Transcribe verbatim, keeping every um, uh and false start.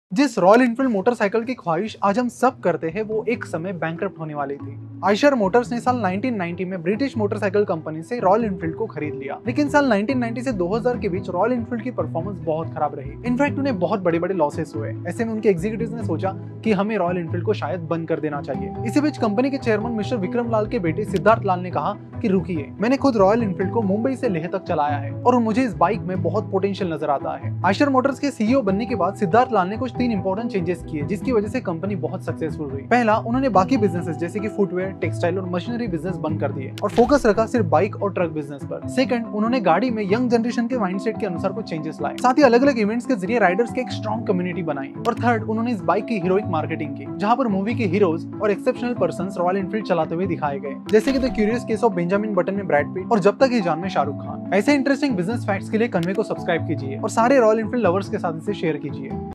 जिस royal Enfield motorcycle की ख्वाहिश आज हम सब करते हैं वो एक समय बैंकरप्ट होने वाली थी। आयशर मोटर्स ने साल नाइनटीन नाइंटी में ब्रिटिश मोटरसाइकिल कंपनी से रॉयल एनफील्ड को खरीद लिया, लेकिन साल नाइनटीन नाइंटी से दो हज़ार के बीच रॉयल एनफील्ड की परफॉर्मेंस बहुत खराब रही। इनफैक्ट उन्हें बहुत बड़े बड़े लॉसेस हुए। ऐसे में उनके एग्जीक्यूटिव्स ने सोचा कि हमें रॉयल एनफील्ड को शायद बंद कर देना चाहिए। इसी बीच कंपनी के चेयरमैन मिस्टर विक्रम लाल के बेटे सिद्धार्थ लाल ने कहा कि रुकिए, मैंने खुद रॉयल एनफील्ड को मुंबई से लेह तक चलाया है और मुझे इस बाइक में बहुत पोटेंशियल नजर आता है। आयशर मोटर्स के सीईओ बनने के बाद सिद्धार्थ लाल ने कुछ तीन इंपॉर्टेंट चेंजेस किए, जिसकी वजह से कंपनी बहुत सक्सेसफुल हुई। पहला, उन्होंने बाकी बिजनेसेस जैसे कि फुटवेयर, टेक्सटाइल और मशीनरी बिजनेस बंद कर दिए और फोकस रखा सिर्फ बाइक और ट्रक बिजनेस पर। सेकंड, उन्होंने गाड़ी में यंग जनरेशन के माइंडसेट के अनुसार कुछ चेंजेस लाए, साथ ही अलग अलग इवेंट्स के जरिए राइडर्स की एक स्ट्रॉन्ग कम्युनिटी बनाई। और थर्ड, उन्होंने इस बाइक की हीरोइक मार्केटिंग की, जहां पर मूवी के हीरोज और एक्सेप्शनल पर्संस रॉयल एनफील्ड चलाते हुए दिखाए गए, जैसे कि the curious case of Benjamin Button में ब्रैड पिट और जब तक है जान में शाहरुख खान। ऐसे इंटरेस्टिंग बिजनेस फैक्ट्स के लिए कन्वे को सब्सक्राइब कीजिए और सारे रॉयल एनफील्ड लवर्स के साथ इसे शेयर कीजिए।